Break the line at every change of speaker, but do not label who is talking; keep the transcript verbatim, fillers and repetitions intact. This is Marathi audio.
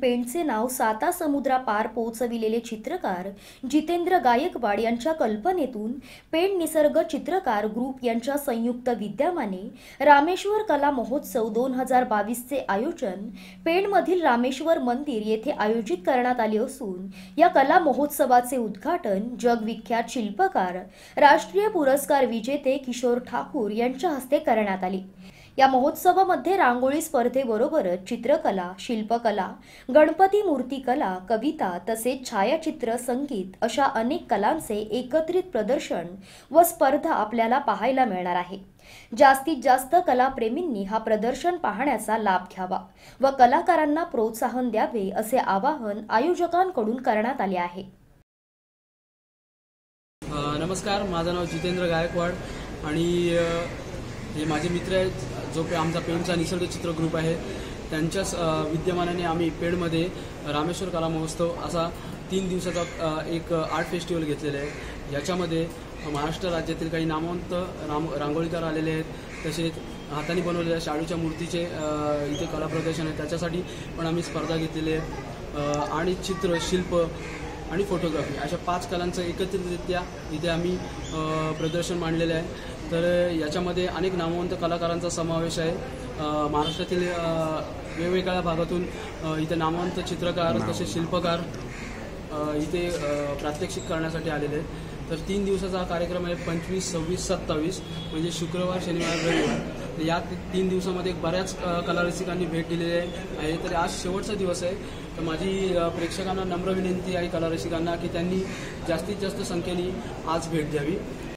पेणचे नाव साता समुद्रापार पोहोचविलेले चित्रकार जितेंद्र गायकवाड यांच्या कल्पनेतून पेण निसर्ग चित्रकार ग्रुप यांच्या संयुक्त विद्यमाने रामेश्वर कला महोत्सव दोन हजार बावीस चे आयोजन पेणमधील रामेश्वर मंदिर येथे आयोजित करण्यात आले असून या कला महोत्सवाचे उद्घाटन जगविख्यात शिल्पकार राष्ट्रीय पुरस्कार विजेते किशोर ठाकूर यांच्या हस्ते करण्यात आले। या महोत्सवामध्ये रांगोळी स्पर्धेबरोबरच चित्रकला, शिल्पकला, गणपती मूर्तिकला, कविता तसेच छायाचित्र, संगीत अशा अनेक कलांचे एकत्रित प्रदर्शन व स्पर्धा आपल्याला पाहायला मिळणार आहे। जास्तीत जास्त कलाप्रेमींनी हा प्रदर्शन पाहण्याचा लाभ घ्यावा व कलाकारांना प्रोत्साहन द्यावे असे आवाहन आयोजकांकडून करण्यात आले आहे।
नमस्कार, माझं नाव जितेंद्र गायकवाड आणि हे माझे मित्र आहेत जो आमचा पेणचा निसर्ग चित्र ग्रुप आहे त्यांच्याच विद्यमानाने आम्ही पेणमध्ये रामेश्वर कला महोत्सव असा तीन दिवसाचा एक आर्ट फेस्टिवल घेतलेला आहे। याच्यामध्ये महाराष्ट्र राज्यातील काही नामवंत राम रांगोळीकार आलेले आहेत, तसेच हाताने बनवलेल्या शाडूच्या मूर्तीचे इथे कला प्रदर्शन आहे, त्याच्यासाठी पण आम्ही स्पर्धा घेतलेली आहे आणि चित्र, शिल्प आणि फोटोग्राफी अशा पाच कलांचं एकत्रितरित्या इथे आम्ही प्रदर्शन मांडलेलं आहे। तर याच्यामध्ये अनेक नामवंत कलाकारांचा समावेश आहे। महाराष्ट्रातील वेगवेगळ्या भागातून इथे नामवंत चित्रकार तसेच शिल्पकार इथे प्रात्यक्षिक करण्यासाठी आलेले आहेत। तर तीन दिवसाचा हा कार्यक्रम आहे, पंचवीस, सव्वीस, सत्तावीस म्हणजे शुक्रवार, शनिवार, रविवार। या तीन दिवसामध्ये बऱ्याच कलारसिकांनी भेट दिलेली आहे। तर आज शेवटचा दिवस आहे, तर माझी प्रेक्षकांना नम्र विनंती आहे कलारसिकांना की त्यांनी जास्तीत जास्त संख्येने आज भेट द्यावी।